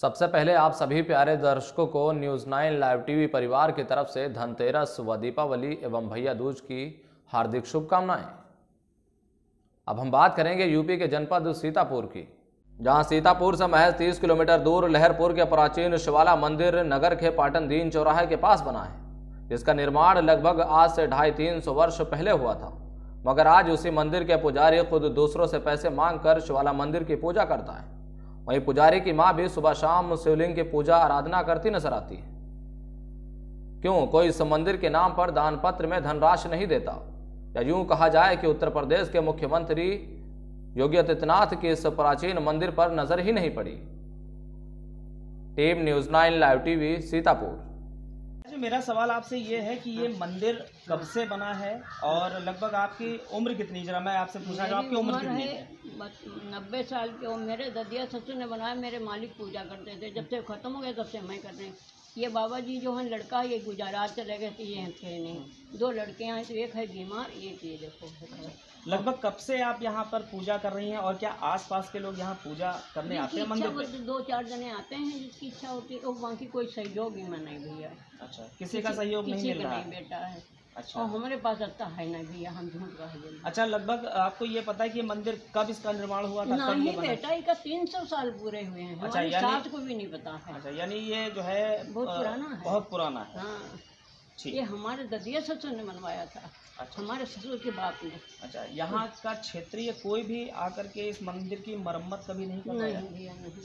सबसे पहले आप सभी प्यारे दर्शकों को न्यूज़ 9 लाइव टीवी परिवार की तरफ से धनतेरस व दीपावली एवं भैया दूज की हार्दिक शुभकामनाएं। अब हम बात करेंगे यूपी के जनपद सीतापुर की, जहां सीतापुर से महज 30 किलोमीटर दूर लहरपुर के प्राचीन शिवाला मंदिर नगर के पाटन दीन चौराहे के पास बना है, जिसका निर्माण लगभग आज से 250-300 वर्ष पहले हुआ था। मगर आज उसी मंदिर के पुजारी खुद दूसरों से पैसे मांगकर शिवाला मंदिर की पूजा करता है। वहीं पुजारी की मां भी सुबह शाम शिवलिंग की पूजा आराधना करती नजर आती है। क्यों कोई इस मंदिर के नाम पर दान पत्र में धनराशि नहीं देता, या यूं कहा जाए कि उत्तर प्रदेश के मुख्यमंत्री योगी आदित्यनाथ की इस प्राचीन मंदिर पर नजर ही नहीं पड़ी। Team news 9 live TV Sitapur. मेरा सवाल आपसे ये है कि ये मंदिर कब से बना है और लगभग आपकी उम्र कितनी, जरा मैं आपसे पूछना चाहूँ आपकी उम्र कितनी है? 90 साल की उम्र। मेरे ददिया ससुर ने बनाया, मेरे मालिक पूजा करते थे, जब से ख़त्म हो गया तब से मैं कर रहे हैं। ये बाबा जी जो है लड़का, ये गुजरात चले गए थे, ये थे नहीं। 2 लड़के हैं, तो एक है बीमार, एक ये देखो। लगभग कब से आप यहाँ पर पूजा कर रही हैं और क्या आसपास के लोग यहाँ पूजा करने आते हैं मंदिर पे? 2-4 जने आते हैं जिसकी इच्छा होती है, और बाकी कोई सहयोग ही में नहीं भैया। अच्छा, किसी का सहयोग नहीं मिल रहा है? बेटा है। अच्छा, और हमारे पास आता है ना भैया, हम झूठ रहे। अच्छा, लगभग आपको ये पता है कि ये मंदिर कब इसका निर्माण हुआ था? नहीं बेटा, इसका 300 साल पूरे हुए हैं। अच्छा, हमारे साथ को भी नहीं पता है। अच्छा, यानी ये जो है बहुत पुराना है। बहुत पुराना है। हाँ, ठीक। ये हमारे ददिया ससुर ने बनवाया था। अच्छा, हमारे ससुर के बाप ने। अच्छा, यहाँ का क्षेत्रीय कोई भी आकर के इस मंदिर की मरम्मत कभी नहीं करवाया? नहीं भैया नहीं।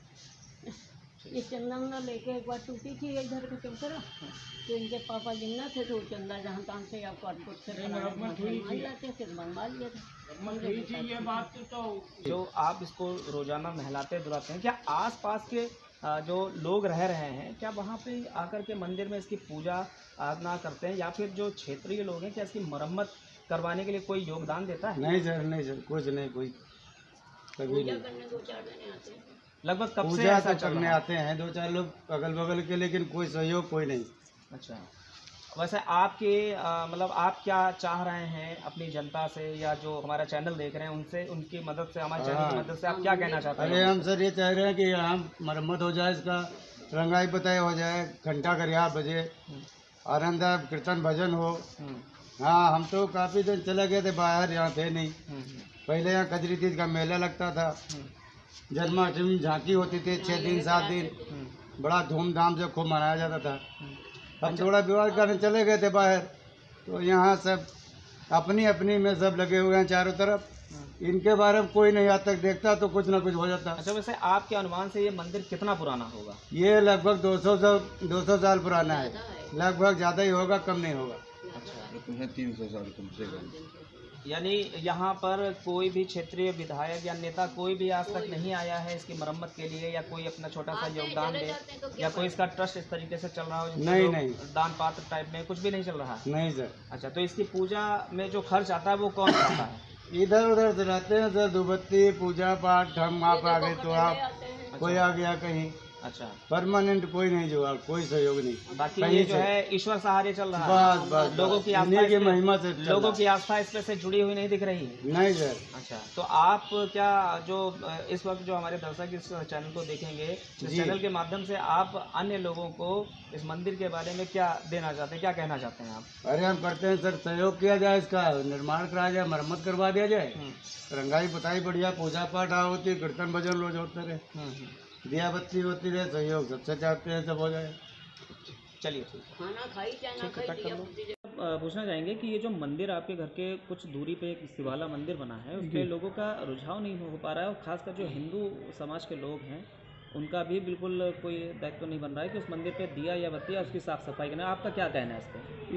ये चंदा उंदा लेके एक बार टूटी थी इधर का चौतरा, तो इनके पापा जिन्ना थे, तो चंदा जहाँ तहाँ से या काटपुट से जाते थे, बनवा लिया था। ये बात तो जो आप इसको रोजाना नहलाते दुलाते हैं, क्या आसपास के जो लोग रह रहे हैं, क्या वहाँ पे आकर के मंदिर में इसकी पूजा आराधना करते हैं, या फिर जो क्षेत्रीय लोग हैं क्या इसकी मरम्मत करवाने के लिए कोई योगदान देता है? नहीं सर, कुछ नहीं, कोई कभी नहीं। करने 2-4 जने आते हैं। लगभग कब से पूजा ऐसा तो चल करने रहा है? आते हैं 2-4 लोग अगल बगल के, लेकिन कोई सहयोग कोई नहीं। अच्छा, वैसे आपके मतलब आप क्या चाह रहे हैं अपनी जनता से, या जो हमारा चैनल देख रहे हैं उनसे, उनकी मदद से, हमारे चैनल की मदद से आप क्या कहना चाहते हैं? अरे हम सर ये चाह रहे हैं कि हम मरम्मत हो जाए, इसका रंगाई बताई हो जाए, घंटा गरिया बजे, आनंद कीर्तन भजन हो। हाँ, हम तो काफ़ी दिन चले गए थे बाहर, यहाँ थे नहीं। पहले यहाँ कजरी तीज का मेला लगता था, जन्माष्टमी झांकी होती थी 6 दिन 7 दिन, बड़ा धूमधाम से खूब मनाया जाता था। हम थोड़ा विवाह करने चले गए थे बाहर, तो यहाँ सब अपनी अपनी में सब लगे हुए हैं चारों तरफ। इनके बारे में कोई नहीं आज तक देखता, तो कुछ ना कुछ हो जाता। अच्छा, वैसे आपके अनुमान से ये मंदिर कितना पुराना होगा? ये लगभग 200 साल पुराना है, लगभग ज़्यादा ही होगा, कम नहीं होगा। अच्छा, 300 साल कम से कम। यानी यहाँ पर कोई भी क्षेत्रीय विधायक या नेता कोई भी आज तक नहीं आया है इसकी मरम्मत के लिए, या कोई अपना छोटा सा योगदान दे, या कोई इसका ट्रस्ट इस तरीके से चल रहा हो? नहीं, दान पात्र टाइप में कुछ भी नहीं चल रहा? नहीं सर। अच्छा, तो इसकी पूजा में जो खर्च आता है वो कौन करता है? इधर उधर से रहते हैं सर, धूपबत्ती पूजा पाठ, हम आप आ गए तो आप, कोई आ गया कहीं। अच्छा, परमानेंट कोई नहीं, जो कोई सहयोग नहीं। बाकी ये जो है ईश्वर सहारे चल रहा है। बस लोगों की आस्था, की महिमा से लोगों की आस्था इसमें से जुड़ी हुई नहीं दिख रही है? नहीं सर। अच्छा, तो आप क्या जो इस वक्त जो हमारे दर्शक इस चैनल को देखेंगे, इस चैनल के माध्यम से आप अन्य लोगों को इस मंदिर के बारे में क्या देना चाहते हैं, क्या कहना चाहते हैं आप? अरे हम करते हैं सर, सहयोग किया जाए, इसका निर्माण कराया जाए, मरम्मत करवा दिया जाए, रंगाई बताई बढ़िया, पूजा पाठ होती है, कीर्तन भजन रोज होते रहे, दिया बत्ती होती रहे, सहयोग सबसे चाहते हैं सब हो जाए। चलिए, खाना खाई चाहे ना खाई, दिया बत्ती। पूछना चाहेंगे कि ये जो मंदिर आपके घर के कुछ दूरी पे एक शिवाला मंदिर बना है, उसपे लोगों का रुझाव नहीं हो पा रहा है, और खासकर जो हिंदू समाज के लोग हैं उनका भी बिल्कुल कोई दायित्व नहीं बन रहा है कि उस मंदिर पे दिया या बत्ती या उसकी साफ सफाई करना। आपका क्या कहना है इस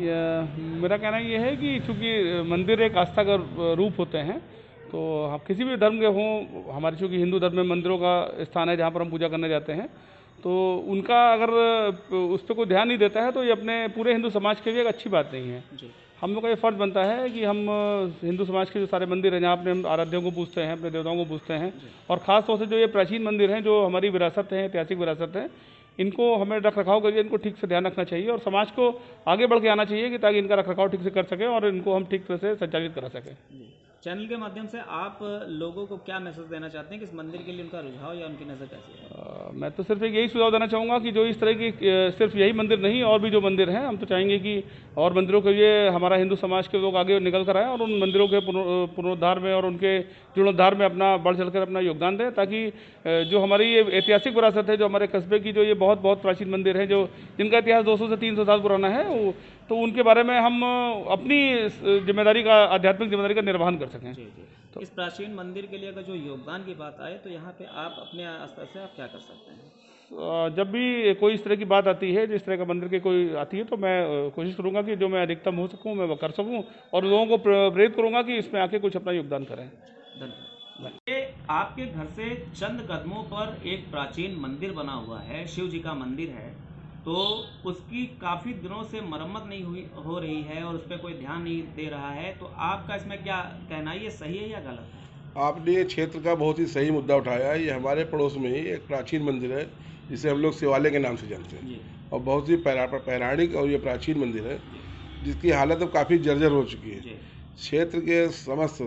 पर? मेरा कहना ये है कि चूँकि मंदिर एक आस्था का रूप होते हैं, तो हम किसी भी धर्म के हों, हमारे चूँकि हिंदू धर्म में मंदिरों का स्थान है जहाँ पर हम पूजा करने जाते हैं, तो उनका अगर उस पर कोई ध्यान नहीं देता है तो ये अपने पूरे हिंदू समाज के लिए एक अच्छी बात नहीं है। हम लोग का ये फ़र्ज़ बनता है कि हम हिंदू समाज के जो सारे मंदिर हैं जहाँ अपने हम आराध्यों को पूजते हैं, अपने देवताओं को पूजते हैं, और ख़ास तौर से जो ये प्राचीन मंदिर हैं जो हमारी विरासत है, ऐतिहासिक विरासत है, इनको हमें रख रखाव करके इनको ठीक से ध्यान रखना चाहिए, और समाज को आगे बढ़ के आना चाहिए कि ताकि इनका रख रखाव ठीक से कर सकें और इनको हम ठीक तरह से संचालित करा सकें। चैनल के माध्यम से आप लोगों को क्या मैसेज देना चाहते हैं कि इस मंदिर के लिए उनका रुझाव या उनकी नज़र कैसी है? मैं तो सिर्फ एक यही सुझाव देना चाहूँगा कि जो इस तरह की सिर्फ यही मंदिर नहीं और भी जो मंदिर हैं, हम तो चाहेंगे कि और मंदिरों के लिए हमारा हिंदू समाज के लोग आगे निकल कर आए और उन मंदिरों के पुनरुद्धार में और उनके जीर्णोद्धार में अपना बढ़ चढ़ कर अपना योगदान दें, ताकि जो हमारी ये ऐतिहासिक विरासत है, जो हमारे कस्बे की जो ये बहुत बहुत प्राचीन मंदिर है, जो जिनका इतिहास 200 से 300 साल पुराना है, तो उनके बारे में हम अपनी जिम्मेदारी का, आध्यात्मिक जिम्मेदारी का निर्वहन कर सकें। जी जी। तो इस प्राचीन मंदिर के लिए अगर जो योगदान की बात आए तो यहाँ पे आप अपने स्तर से आप क्या कर सकते हैं? जब भी कोई इस तरह की बात आती है, जिस तरह का मंदिर की कोई आती है, तो मैं कोशिश करूंगा कि जो मैं अधिकतम हो सकूं मैं वो कर सकूं और लोगों को प्रेरित करूंगा कि इसमें आके कुछ अपना योगदान करें। धन्यवाद। ये आपके घर से चंद कदमों पर एक प्राचीन मंदिर बना हुआ है, शिव जी का मंदिर है, तो उसकी काफ़ी दिनों से मरम्मत नहीं हो रही है और उस पर कोई ध्यान नहीं दे रहा है, तो आपका इसमें क्या कहना है, ये सही है या गलत है? आपने ये क्षेत्र का बहुत ही सही मुद्दा उठाया है। ये हमारे पड़ोस में ही एक प्राचीन मंदिर है जिसे हम लोग शिवालय के नाम से जानते हैं और बहुत ही पौराणिक और ये प्राचीन मंदिर है जिसकी हालत अब काफ़ी जर्जर हो चुकी है। क्षेत्र के समस्त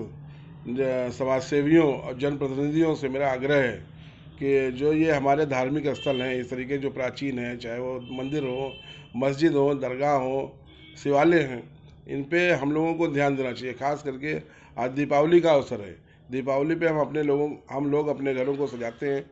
समाजसेवियों और जनप्रतिनिधियों से मेरा आग्रह है कि जो ये हमारे धार्मिक स्थल हैं, इस तरीके जो प्राचीन हैं, चाहे वो मंदिर हो, मस्जिद हो, दरगाह हो, शिवालय हैं, इन पे हम लोगों को ध्यान देना चाहिए। खास करके आज दीपावली का अवसर है। दीपावली पे हम लोग अपने घरों को सजाते हैं,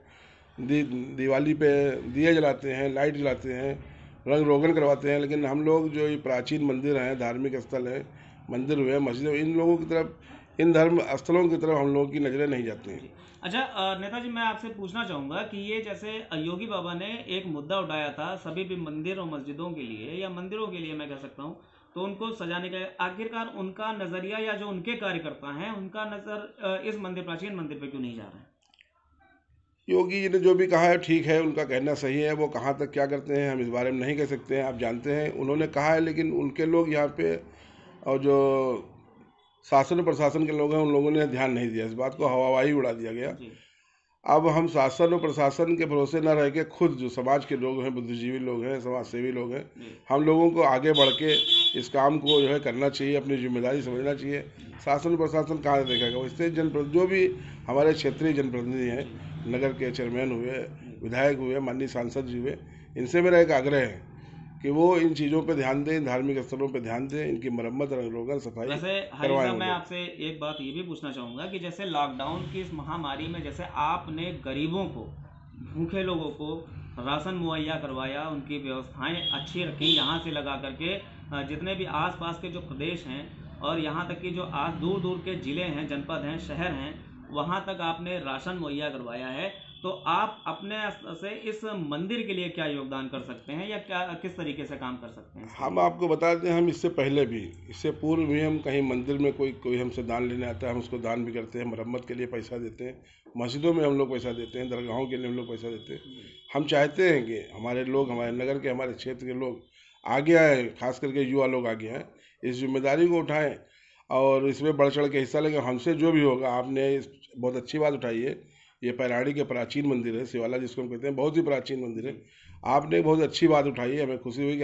दिवाली पे दिए जलाते हैं, लाइट जलाते हैं, रंग रोगन करवाते हैं, लेकिन हम लोग जो ये प्राचीन मंदिर हैं, धार्मिक स्थल हैं, मंदिर हुए, मस्जिद हुए, इन लोगों की तरफ, इन धर्म स्थलों की तरफ हम लोगों की नज़रें नहीं जाती हैं। अच्छा नेताजी, मैं आपसे पूछना चाहूँगा कि ये जैसे योगी बाबा ने एक मुद्दा उठाया था सभी भी मंदिर और मस्जिदों के लिए, या मंदिरों के लिए मैं कह सकता हूँ, तो उनको सजाने का आखिरकार उनका नज़रिया या जो उनके कार्यकर्ता हैं उनका नज़र इस प्राचीन मंदिर पे क्यों नहीं जा रहा है? योगी जी ने जो भी कहा है ठीक है, उनका कहना सही है। वो कहाँ तक क्या करते हैं हम इस बारे में नहीं कह सकते हैं, आप जानते हैं, उन्होंने कहा है, लेकिन उनके लोग यहाँ पे और जो शासन प्रशासन के लोग हैं उन लोगों ने ध्यान नहीं दिया, इस बात को हवाई उड़ा दिया गया। अब हम शासन और प्रशासन के भरोसे न रह के खुद जो समाज के लोग हैं, बुद्धिजीवी लोग हैं, समाज सेवी लोग हैं, हम लोगों को आगे बढ़ के इस काम को जो है करना चाहिए, अपनी जिम्मेदारी समझना चाहिए। शासन प्रशासन कहाँ से देखेगा? इससे जो भी हमारे क्षेत्रीय जनप्रतिनिधि हैं, नगर के चेयरमैन हुए, विधायक हुए, माननीय सांसद जी हुए, इनसे मेरा एक आग्रह है कि वो इन चीज़ों पे ध्यान दें, धार्मिक स्थलों पे ध्यान दें, इनकी मरम्मत, रंग रोगन, सफाई करवाएं। मैं आपसे एक बात ये भी पूछना चाहूँगा कि जैसे लॉकडाउन की इस महामारी में जैसे आपने गरीबों को, भूखे लोगों को राशन मुहैया करवाया, उनकी व्यवस्थाएं अच्छी रखी, यहाँ से लगा करके जितने भी आसपास के जो प्रदेश हैं और यहाँ तक कि जो आज दूर दूर के ज़िले हैं, जनपद हैं, शहर हैं, वहाँ तक आपने राशन मुहैया करवाया है, तो आप अपने से इस मंदिर के लिए क्या योगदान कर सकते हैं या क्या किस तरीके से काम कर सकते हैं? हम आपको बता दें, हम इससे पहले भी, इससे पूर्व भी हम कहीं मंदिर में कोई हमसे दान लेने आता है, हम उसको दान भी करते हैं, मरम्मत के लिए पैसा देते हैं, मस्जिदों में हम लोग पैसा देते हैं, दरगाहों के लिए हम लोग पैसा देते हैं। हम चाहते हैं कि हमारे लोग, हमारे नगर के, हमारे क्षेत्र के लोग आगे आए, खास करके युवा लोग आगे आए, इस जिम्मेदारी को उठाएँ और इसमें बढ़ चढ़ के हिस्सा लेंगे। हमसे जो भी होगा, आपने बहुत अच्छी बात उठाई है, ये पौराणिक के प्राचीन मंदिर है, शिवाला जिसको हम कहते हैं, बहुत ही प्राचीन मंदिर है। आपने बहुत अच्छी बात उठाई है, हमें खुशी हुई कि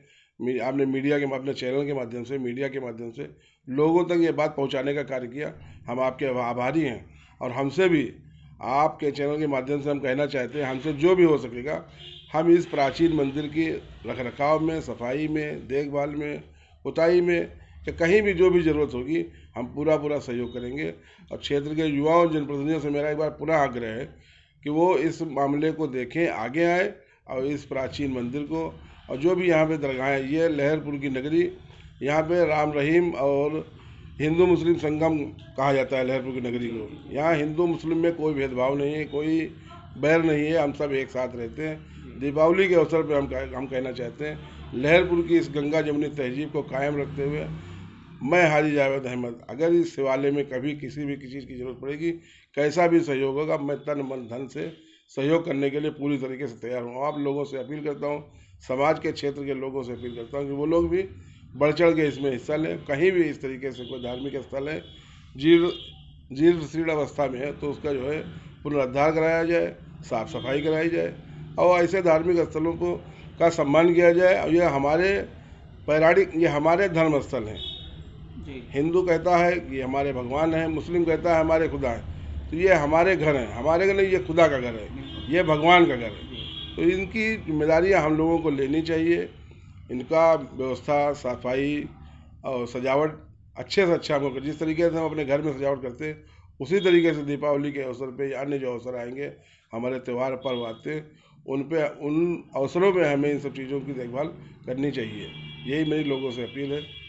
आपने मीडिया के, अपने चैनल के माध्यम से, मीडिया के माध्यम से लोगों तक ये बात पहुंचाने का कार्य किया। हम आपके आभारी हैं और हमसे भी आपके चैनल के माध्यम से हम कहना चाहते हैं, हमसे जो भी हो सकेगा हम इस प्राचीन मंदिर की रखरखाव में, सफाई में, देखभाल में, पुताई में, कि कहीं भी जो भी ज़रूरत होगी हम पूरा सहयोग करेंगे। और क्षेत्र के युवाओं और जनप्रतिनिधियों से मेरा एक बार पुनः आग्रह है कि वो इस मामले को देखें, आगे आए और इस प्राचीन मंदिर को, और जो भी यहाँ पे दरगाहें, ये लहरपुर की नगरी, यहाँ पे राम रहीम और हिंदू मुस्लिम संगम कहा जाता है लहरपुर की नगरी को। यहाँ हिंदू मुस्लिम में कोई भेदभाव नहीं है, कोई बैर नहीं है, हम सब एक साथ रहते हैं। दीपावली के अवसर पर हम कहना चाहते हैं, लहरपुर की इस गंगा जमुनी तहजीब को कायम रखते हुए मैं हाजी जावेद अहमद, अगर इस शिवालय में कभी किसी भी चीज़ की ज़रूरत पड़ेगी, कैसा भी सहयोग होगा, मैं तन मन धन से सहयोग करने के लिए पूरी तरीके से तैयार हूँ। आप लोगों से अपील करता हूँ, समाज के क्षेत्र के लोगों से अपील करता हूँ कि वो लोग भी बढ़ चढ़ के इसमें हिस्सा लें। कहीं भी इस तरीके से कोई धार्मिक स्थल है जीर्ण शीर्ण अवस्था में है, तो उसका जो है पुनरुद्धार कराया जाए, साफ सफाई कराई जाए और ऐसे धार्मिक स्थलों को का सम्मान किया जाए। और ये हमारे पौराणिक, ये हमारे धर्म स्थल हैं, जी। हिंदू कहता है कि हमारे भगवान हैं, मुस्लिम कहता है हमारे खुदा हैं। तो ये हमारे घर हैं, हमारे घर नहीं, ये खुदा का घर है, ये भगवान का घर है। तो इनकी जिम्मेदारियां हम लोगों को लेनी चाहिए। इनका व्यवस्था, सफाई और सजावट अच्छे से अच्छा हमको, जिस तरीके से हम अपने घर में सजावट करते हैं उसी तरीके से दीपावली के अवसर पे या अन्य जो अवसर आएंगे, हमारे त्यौहार पर्व आते हैं, उन अवसरों पे हमें इन सब चीज़ों की देखभाल करनी चाहिए। यही मेरी लोगों से अपील है।